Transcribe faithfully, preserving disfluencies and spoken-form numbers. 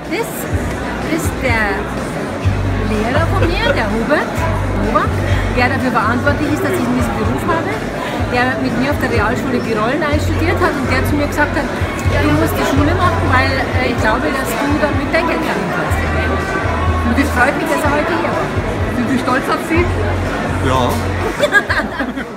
Das ist der Lehrer von mir, der Hubert, Hubert, der dafür verantwortlich ist, dass ich diesen Beruf habe, der mit mir auf der Realschule Girollen einstudiert hat und der zu mir gesagt hat, du musst die Schule machen, weil äh, ich glaube, dass du damit denken kannst. Und es freut mich, dass er heute hier war. Sind Sie stolz auf Sie? Ja.